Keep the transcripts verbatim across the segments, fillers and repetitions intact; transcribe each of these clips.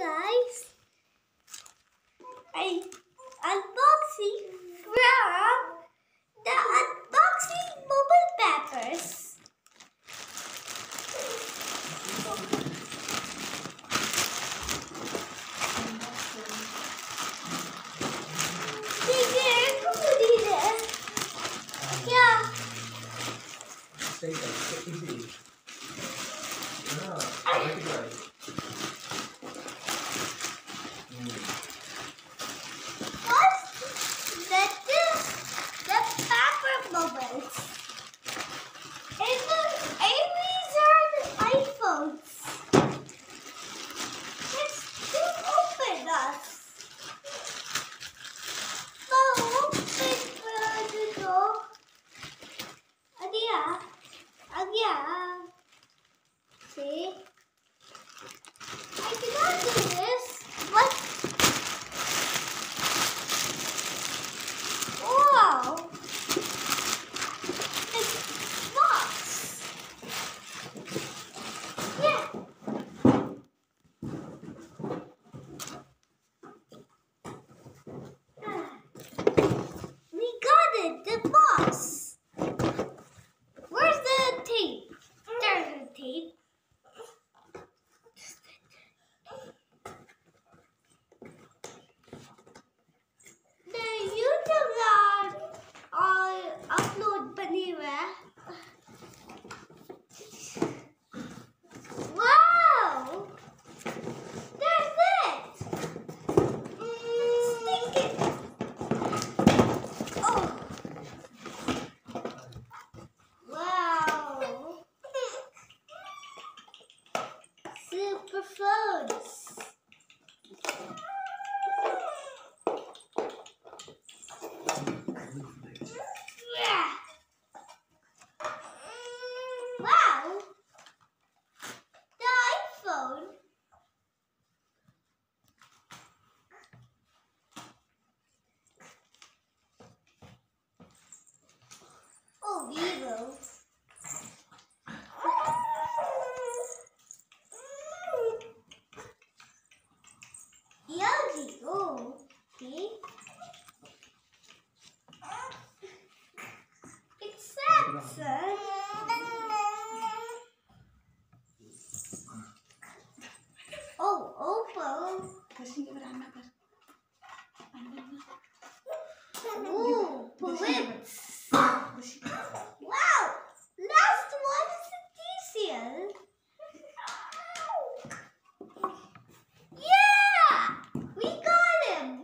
guys, I unboxing from the unboxing bubble peppers. Yeah. Take it, take it easy. Yeah, very good. First, let the, the pepper bubbles. And the these are the iPhones. Let's do open us. So open the door. Adia, Adia. See, I cannot do this. What? Wow! It's box. Yeah. We got it. The box. Where's the tape? There's the tape. The YouTube vlog I'll upload Panira. Wow! There's it! Mm, stick it! Oh! Wow! Super phones! Yeah! Wow! The iPhone! Oh, Vivo! L G, oh, okay. It's Samsung. Oh, Oppo. Ooh, Philips. Wow, last one is a T C L. Yeah, we got him.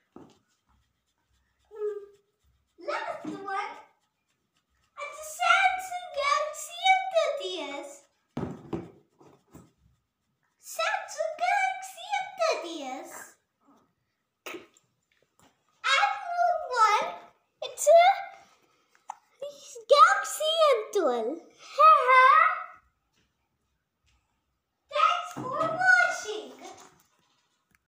Last one. It's a Samsung Galaxy M thirty S. Samsung Galaxy M thirty S. And one, it's a Galaxy M twelve.